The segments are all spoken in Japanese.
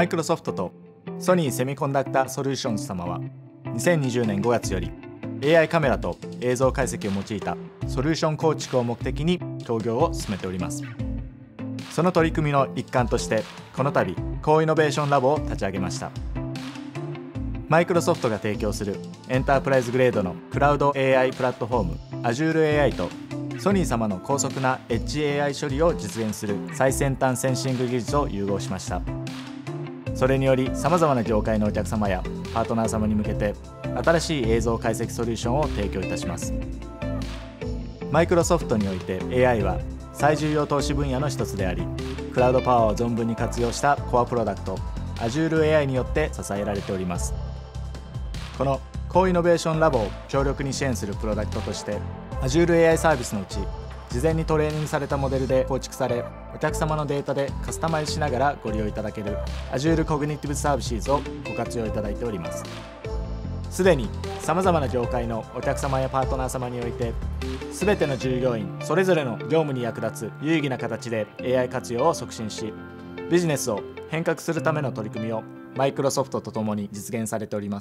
マイクロソフトとソニーセミコンダクターソリューションズ様は2020年5月より AI カメラと映像解析を用いたソリューション構築を目的に協業を進めております。その取り組みの一環としてこの度高イノベーションラボを立ち上げました。マイクロソフトが提供するエンタープライズグレードのクラウド AI プラットフォーム Azure AI とソニー様の高速なエッジ AI 処理を実現する最先端センシング技術を融合しました。それによりさまざまな業界のお客様やパートナー様に向けて新しい映像解析ソリューションを提供いたします。マイクロソフトにおいて AI は最重要投資分野の一つであり、クラウドパワーを存分に活用したコアプロダクト Azure AI によって支えられております。この高イノベーションラボを強力に支援するプロダクトとして Azure AI サービスのうち事前にトレーニングされたモデルで構築され、お客様のデータでカスタマイズしながらご利用いただける Azure Cognitive Services をご活用いただいております。すでにさまざまな業界のお客様やパートナー様において全ての従業員それぞれの業務に役立つ有意義な形で AI 活用を促進し、ビジネスを変革するための取り組みをマイクロソフトとともに実現されております。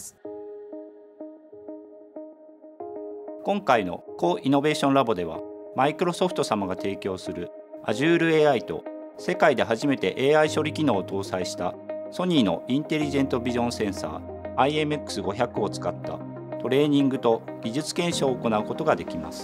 今回の高イノベーションラボでは、マイクロソフト様が提供する Azure AI と世界で初めて AI 処理機能を搭載したソニーのインテリジェントビジョンセンサー IMX500 を使ったトレーニングと技術検証を行うことができます。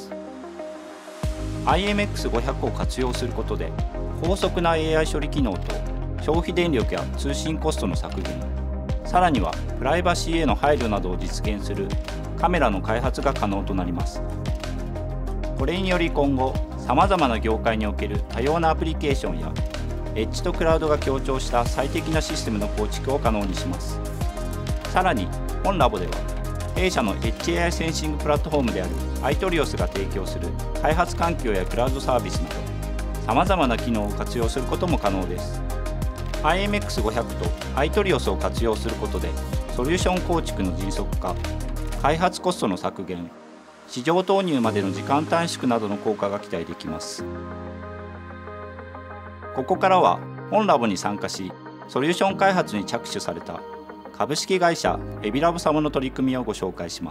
IMX500 を活用することで高速な AI 処理機能と消費電力や通信コストの削減、さらにはプライバシーへの配慮などを実現するカメラの開発が可能となります。これにより今後さまざまな業界における多様なアプリケーションやエッジとクラウドが協調した最適なシステムの構築を可能にします。さらに本ラボでは弊社のエッジ AI センシングプラットフォームである iTrios が提供する開発環境やクラウドサービスなどさまざまな機能を活用することも可能です。 IMX500 と iTrios を活用することでソリューション構築の迅速化、開発コストの削減、市場投入までの時間短縮などの効果が期待できます。ここからは本ラボに参加しソリューション開発に着手された株式会社エビラボ様の取り組みをご紹介します。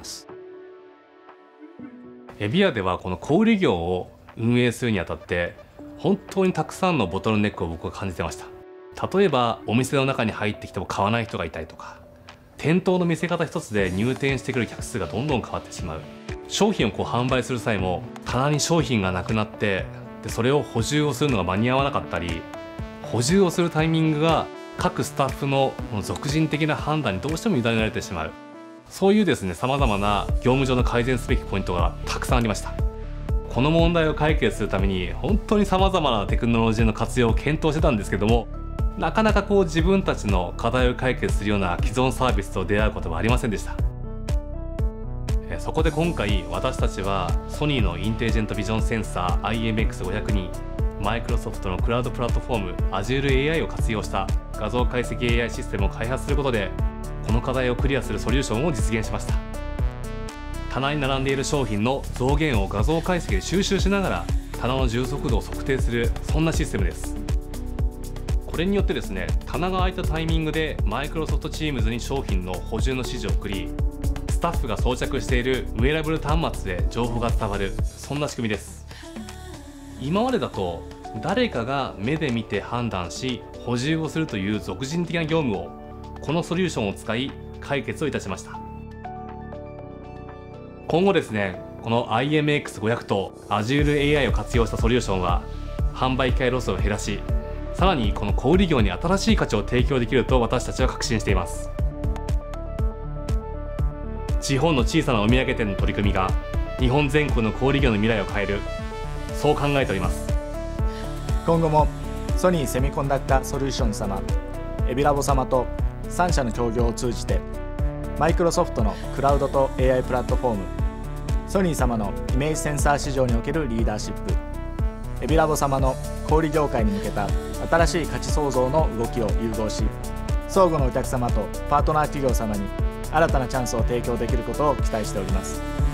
エビアではこの小売業を運営するにあたって本当にたくさんのボトルネックを僕は感じてました。例えばお店の中に入ってきても買わない人がいたりとか、店頭の見せ方一つで入店してくる客数がどんどん変わってしまう。商品を販売する際も棚に商品がなくなってそれを補充をするのが間に合わなかったり、補充をするタイミングが各スタッフの属人的な判断にどうしても委ねられてしまう。そういうですね、さまざまな業務上の改善すべきポイントがたくさんありました。この問題を解決するために本当にさまざまなテクノロジーの活用を検討してたんですけども、なかなか自分たちの課題を解決するような既存サービスと出会うことはありませんでした。そこで今回私たちはソニーのインテリジェントビジョンセンサー IMX500 にマイクロソフトのクラウドプラットフォーム Azure AI を活用した画像解析 AI システムを開発することでこの課題をクリアするソリューションを実現しました。棚に並んでいる商品の増減を画像解析で収集しながら棚の充足度を測定する、そんなシステムです。これによってですね、棚が空いたタイミングでマイクロソフトチームズに商品の補充の指示を送り、スタッフが装着しているウェアラブル端末で情報が伝わる、そんな仕組みです。今までだと誰かが目で見て判断し補充をするという属人的な業務をこのソリューションを使い解決をいたしました。今後ですね、この IMX500 と Azure AI を活用したソリューションは販売機会ロスを減らし、さらにこの小売業に新しい価値を提供できると私たちは確信しています。地方の小さなお土産店の取り組みが日本全国の小売業の未来を変える、そう考えております。 今後もソニーセミコンダクターソリューションズ様、エビラボ様と3社の協業を通じてマイクロソフトのクラウドと AI プラットフォーム、ソニー様のイメージセンサー市場におけるリーダーシップ、エビラボ様の小売業界に向けた新しい価値創造の動きを融合し、相互のお客様とパートナー企業様に新たなチャンスを提供できることを期待しております。